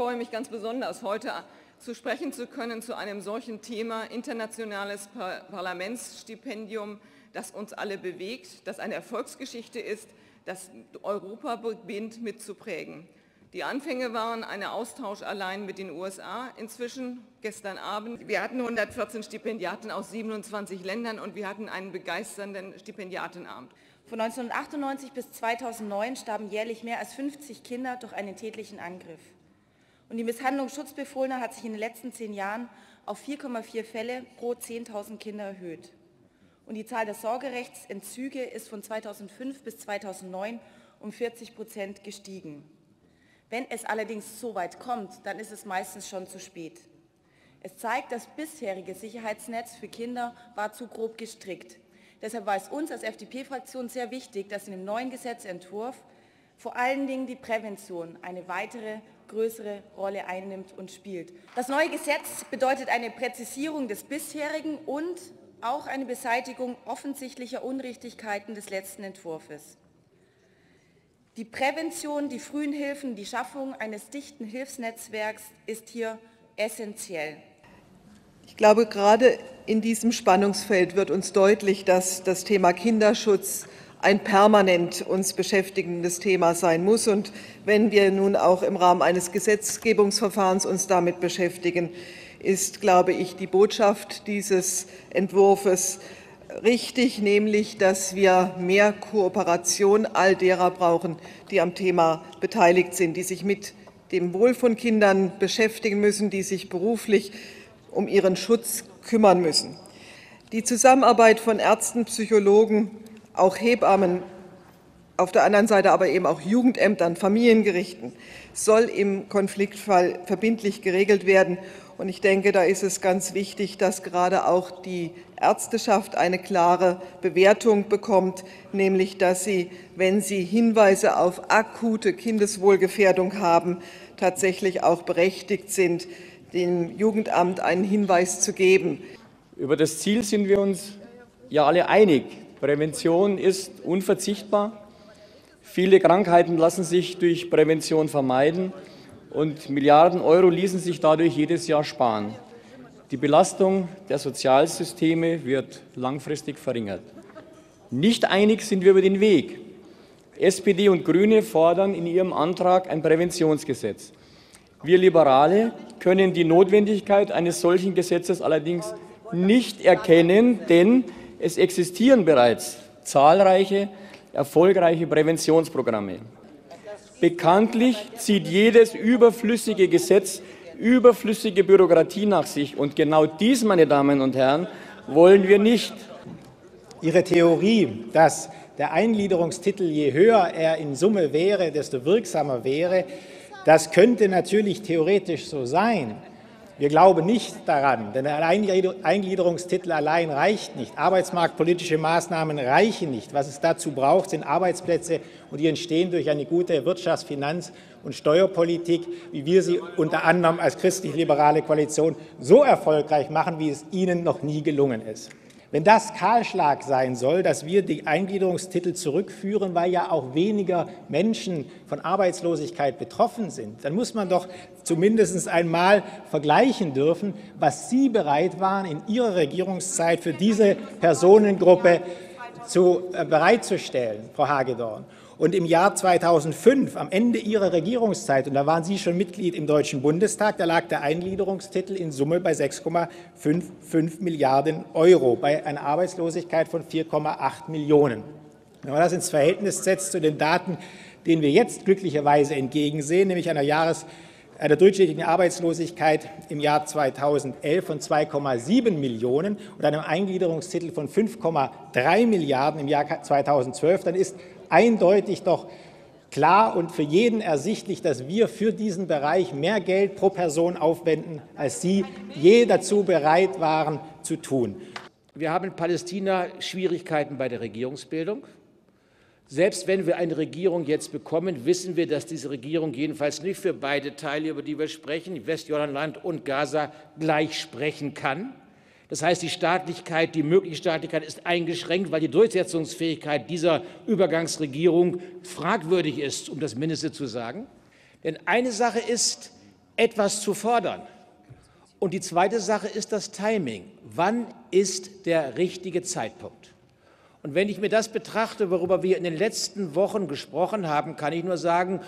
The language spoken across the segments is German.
freue mich ganz besonders, heute zu sprechen zu können zu einem solchen Thema, internationales Parlamentsstipendium, das uns alle bewegt, das eine Erfolgsgeschichte ist, das Europa beginnt mitzuprägen. Die Anfänge waren ein Austausch allein mit den USA. Inzwischen, gestern Abend, wir hatten 114 Stipendiaten aus 27 Ländern und wir hatten einen begeisternden Stipendiatenabend. Von 1998 bis 2009 starben jährlich mehr als 50 Kinder durch einen tätlichen Angriff. Und die Misshandlung Schutzbefohlener hat sich in den letzten 10 Jahren auf 4,4 Fälle pro 10.000 Kinder erhöht. Und die Zahl der Sorgerechtsentzüge ist von 2005 bis 2009 um 40% gestiegen. Wenn es allerdings so weit kommt, dann ist es meistens schon zu spät. Es zeigt, das bisherige Sicherheitsnetz für Kinder war zu grob gestrickt. Deshalb war es uns als FDP-Fraktion sehr wichtig, dass in dem neuen Gesetzentwurf vor allen Dingen die Prävention eine weitere, größere Rolle einnimmt und spielt. Das neue Gesetz bedeutet eine Präzisierung des bisherigen und auch eine Beseitigung offensichtlicher Unrichtigkeiten des letzten Entwurfs. Die Prävention, die frühen Hilfen, die Schaffung eines dichten Hilfsnetzwerks ist hier essentiell. Ich glaube, gerade in diesem Spannungsfeld wird uns deutlich, dass das Thema Kinderschutz ein permanent uns beschäftigendes Thema sein muss. Und wenn wir nun auch im Rahmen eines Gesetzgebungsverfahrens uns damit beschäftigen, ist, glaube ich, die Botschaft dieses Entwurfs richtig, nämlich, dass wir mehr Kooperation all derer brauchen, die am Thema beteiligt sind, die sich mit dem Wohl von Kindern beschäftigen müssen, die sich beruflich um ihren Schutz kümmern müssen. Die Zusammenarbeit von Ärzten, Psychologen, auch Hebammen, auf der anderen Seite aber eben auch Jugendämtern, Familiengerichten, soll im Konfliktfall verbindlich geregelt werden. Und ich denke, da ist es ganz wichtig, dass gerade auch die Ärzteschaft eine klare Bewertung bekommt, nämlich dass sie, wenn sie Hinweise auf akute Kindeswohlgefährdung haben, tatsächlich auch berechtigt sind, dem Jugendamt einen Hinweis zu geben. Über das Ziel sind wir uns ja alle einig. Prävention ist unverzichtbar. Viele Krankheiten lassen sich durch Prävention vermeiden und Milliarden Euro ließen sich dadurch jedes Jahr sparen. Die Belastung der Sozialsysteme wird langfristig verringert. Nicht einig sind wir über den Weg. SPD und Grüne fordern in ihrem Antrag ein Präventionsgesetz. Wir Liberale können die Notwendigkeit eines solchen Gesetzes allerdings nicht erkennen, denn es existieren bereits zahlreiche erfolgreiche Präventionsprogramme. Bekanntlich zieht jedes überflüssige Gesetz überflüssige Bürokratie nach sich. Und genau dies, meine Damen und Herren, wollen wir nicht. Ihre Theorie, dass der Eingliederungstitel, je höher er in Summe wäre, desto wirksamer wäre, das könnte natürlich theoretisch so sein. Wir glauben nicht daran, denn der Eingliederungstitel allein reicht nicht. Arbeitsmarktpolitische Maßnahmen reichen nicht. Was es dazu braucht, sind Arbeitsplätze, und die entstehen durch eine gute Wirtschafts-, Finanz- und Steuerpolitik, wie wir sie unter anderem als christlich-liberale Koalition so erfolgreich machen, wie es Ihnen noch nie gelungen ist. Wenn das Kahlschlag sein soll, dass wir die Eingliederungstitel zurückführen, weil ja auch weniger Menschen von Arbeitslosigkeit betroffen sind, dann muss man doch zumindest einmal vergleichen dürfen, was Sie bereit waren, in Ihrer Regierungszeit für diese Personengruppe bereitzustellen, Frau Hagedorn. Und im Jahr 2005, am Ende Ihrer Regierungszeit, und da waren Sie schon Mitglied im Deutschen Bundestag, da lag der Eingliederungstitel in Summe bei 6,55 Milliarden Euro, bei einer Arbeitslosigkeit von 4,8 Millionen. Wenn man das ins Verhältnis setzt zu den Daten, denen wir jetzt glücklicherweise entgegensehen, nämlich einer durchschnittlichen Arbeitslosigkeit im Jahr 2011 von 2,7 Millionen und einem Eingliederungstitel von 5,3 Milliarden im Jahr 2012, dann ist eindeutig doch klar und für jeden ersichtlich, dass wir für diesen Bereich mehr Geld pro Person aufwenden, als Sie je dazu bereit waren zu tun. Wir haben in Palästina Schwierigkeiten bei der Regierungsbildung. Selbst wenn wir eine Regierung jetzt bekommen, wissen wir, dass diese Regierung jedenfalls nicht für beide Teile, über die wir sprechen, Westjordanland und Gaza, gleich sprechen kann. Das heißt, die mögliche Staatlichkeit ist eingeschränkt, weil die Durchsetzungsfähigkeit dieser Übergangsregierung fragwürdig ist, um das Mindeste zu sagen. Denn eine Sache ist, etwas zu fordern. Und die zweite Sache ist das Timing. Wann ist der richtige Zeitpunkt? Und wenn ich mir das betrachte, worüber wir in den letzten Wochen gesprochen haben, kann ich nur sagen,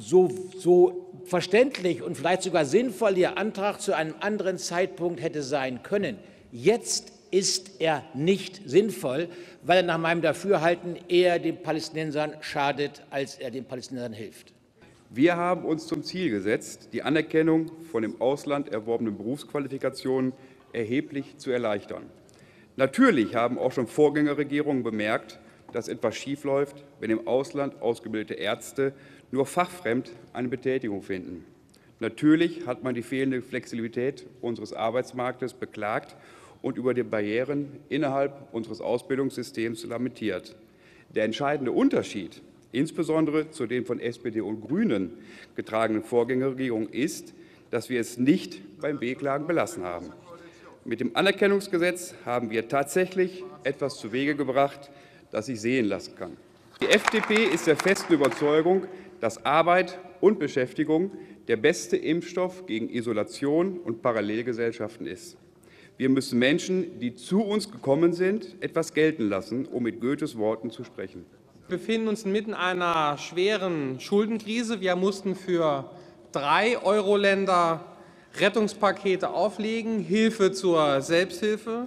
so verständlich und vielleicht sogar sinnvoll Ihr Antrag zu einem anderen Zeitpunkt hätte sein können. Jetzt ist er nicht sinnvoll, weil er nach meinem Dafürhalten eher den Palästinensern schadet, als er den Palästinensern hilft. Wir haben uns zum Ziel gesetzt, die Anerkennung von im Ausland erworbenen Berufsqualifikationen erheblich zu erleichtern. Natürlich haben auch schon Vorgängerregierungen bemerkt, dass etwas schiefläuft, wenn im Ausland ausgebildete Ärzte nur fachfremd eine Betätigung finden. Natürlich hat man die fehlende Flexibilität unseres Arbeitsmarktes beklagt und über die Barrieren innerhalb unseres Ausbildungssystems lamentiert. Der entscheidende Unterschied, insbesondere zu den von SPD und Grünen getragenen Vorgängerregierungen, ist, dass wir es nicht beim Wehklagen belassen haben. Mit dem Anerkennungsgesetz haben wir tatsächlich etwas zu Wege gebracht, das sich sehen lassen kann. Die FDP ist der festen Überzeugung, dass Arbeit und Beschäftigung der beste Impfstoff gegen Isolation und Parallelgesellschaften ist. Wir müssen Menschen, die zu uns gekommen sind, etwas gelten lassen, um mit Goethes Worten zu sprechen. Wir befinden uns inmitten einer schweren Schuldenkrise. Wir mussten für 3 Euro-Länder Rettungspakete auflegen, Hilfe zur Selbsthilfe,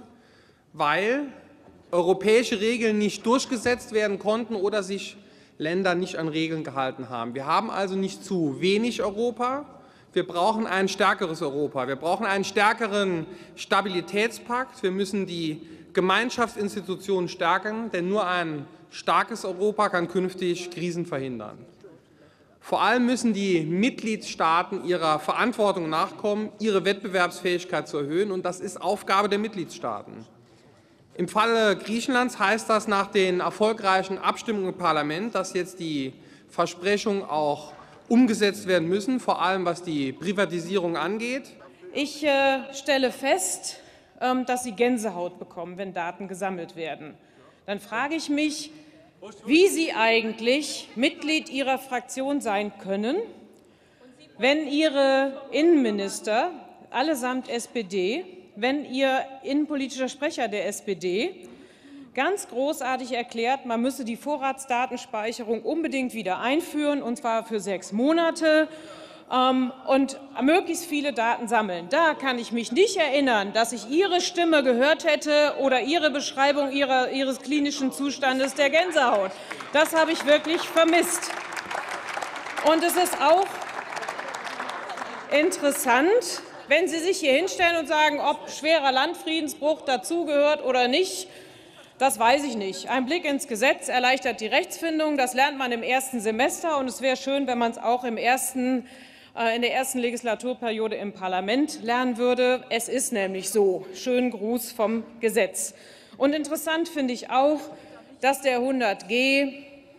weil europäische Regeln nicht durchgesetzt werden konnten oder sich Länder nicht an Regeln gehalten haben. Wir haben also nicht zu wenig Europa, wir brauchen ein stärkeres Europa. Wir brauchen einen stärkeren Stabilitätspakt. Wir müssen die Gemeinschaftsinstitutionen stärken, denn nur ein starkes Europa kann künftig Krisen verhindern. Vor allem müssen die Mitgliedstaaten ihrer Verantwortung nachkommen, ihre Wettbewerbsfähigkeit zu erhöhen, und das ist Aufgabe der Mitgliedstaaten. Im Falle Griechenlands heißt das nach den erfolgreichen Abstimmungen im Parlament, dass jetzt die Versprechungen auch umgesetzt werden müssen, vor allem was die Privatisierung angeht. Ich stelle fest, dass Sie Gänsehaut bekommen, wenn Daten gesammelt werden. Dann frage ich mich, wie Sie eigentlich Mitglied Ihrer Fraktion sein können, wenn Ihre Innenminister, allesamt SPD, wenn Ihr innenpolitischer Sprecher der SPD ganz großartig erklärt, man müsse die Vorratsdatenspeicherung unbedingt wieder einführen, und zwar für 6 Monate, und möglichst viele Daten sammeln. Da kann ich mich nicht erinnern, dass ich Ihre Stimme gehört hätte oder Ihre Beschreibung Ihres klinischen Zustandes der Gänsehaut. Das habe ich wirklich vermisst. Und es ist auch interessant, wenn Sie sich hier hinstellen und sagen, ob schwerer Landfriedensbruch dazugehört oder nicht. Das weiß ich nicht. Ein Blick ins Gesetz erleichtert die Rechtsfindung. Das lernt man im 1. Semester, und es wäre schön, wenn man es auch in der ersten Legislaturperiode im Parlament lernen würde. Es ist nämlich so. Schönen Gruß vom Gesetz. Und interessant finde ich auch, dass der 100G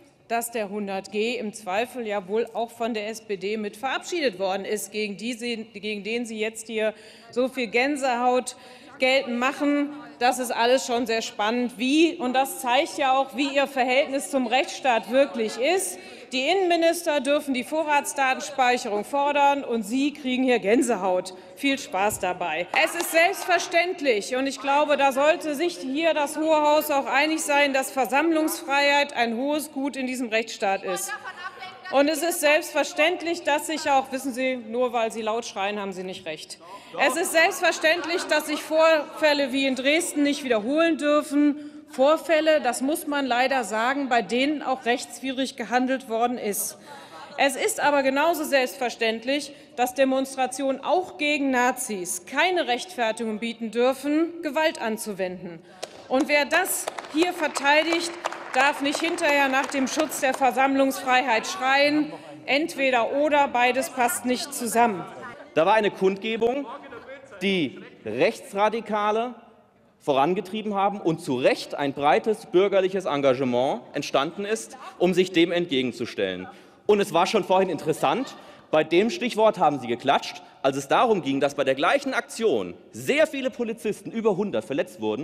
im Zweifel ja wohl auch von der SPD mit verabschiedet worden ist, gegen den Sie jetzt hier so viel Gänsehaut geltend machen. Das ist alles schon sehr spannend, und das zeigt ja auch, wie Ihr Verhältnis zum Rechtsstaat wirklich ist. Die Innenminister dürfen die Vorratsdatenspeicherung fordern, und Sie kriegen hier Gänsehaut. Viel Spaß dabei. Es ist selbstverständlich, und ich glaube, da sollte sich hier das Hohe Haus auch einig sein, dass Versammlungsfreiheit ein hohes Gut in diesem Rechtsstaat ist. Und es ist selbstverständlich, dass sich auch, wissen Sie, nur weil Sie laut schreien, haben Sie nicht recht. Es ist selbstverständlich, dass sich Vorfälle wie in Dresden nicht wiederholen dürfen. Vorfälle, das muss man leider sagen, bei denen auch rechtswidrig gehandelt worden ist. Es ist aber genauso selbstverständlich, dass Demonstrationen auch gegen Nazis keine Rechtfertigung bieten dürfen, Gewalt anzuwenden. Und wer das hier verteidigt, darf nicht hinterher nach dem Schutz der Versammlungsfreiheit schreien. Entweder oder, beides passt nicht zusammen. Da war eine Kundgebung, die Rechtsradikale vorangetrieben haben und zu Recht ein breites bürgerliches Engagement entstanden ist, um sich dem entgegenzustellen. Und es war schon vorhin interessant, bei dem Stichwort haben Sie geklatscht, als es darum ging, dass bei der gleichen Aktion sehr viele Polizisten, über 100, verletzt wurden,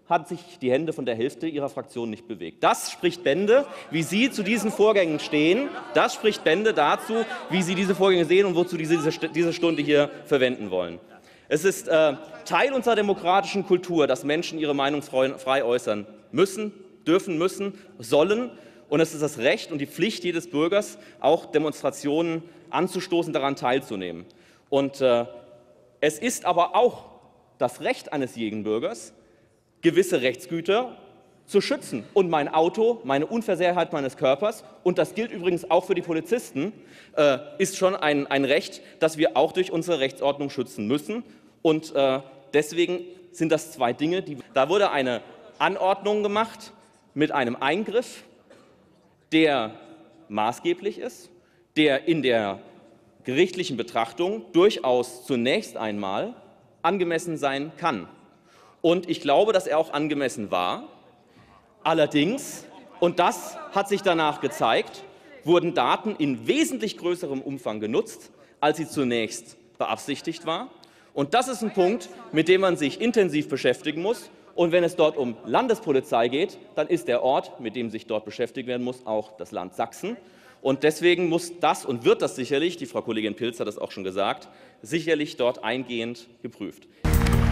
hat sich die Hände von der Hälfte Ihrer Fraktion nicht bewegt. Das spricht Bände, wie Sie zu diesen Vorgängen stehen. Das spricht Bände dazu, wie Sie diese Vorgänge sehen und wozu diese Stunde hier verwenden wollen. Es ist Teil unserer demokratischen Kultur, dass Menschen ihre Meinung frei äußern müssen, dürfen, müssen, sollen. Und es ist das Recht und die Pflicht jedes Bürgers, auch Demonstrationen anzustoßen, daran teilzunehmen. Und es ist aber auch das Recht eines jeden Bürgers, gewisse Rechtsgüter zu schützen. Und mein Auto, meine Unversehrtheit meines Körpers, und das gilt übrigens auch für die Polizisten, ist schon ein Recht, das wir auch durch unsere Rechtsordnung schützen müssen. Und deswegen sind das zwei Dinge, da wurde eine Anordnung gemacht mit einem Eingriff, der maßgeblich ist, der in der gerichtlichen Betrachtung durchaus zunächst einmal angemessen sein kann. Und ich glaube, dass er auch angemessen war. Allerdings, und das hat sich danach gezeigt, wurden Daten in wesentlich größerem Umfang genutzt, als sie zunächst beabsichtigt war. Und das ist ein Punkt, mit dem man sich intensiv beschäftigen muss. Und wenn es dort um Landespolizei geht, dann ist der Ort, mit dem sich dort beschäftigt werden muss, auch das Land Sachsen. Und deswegen muss das und wird das sicherlich, die Frau Kollegin Pilz hat das auch schon gesagt, sicherlich dort eingehend geprüft.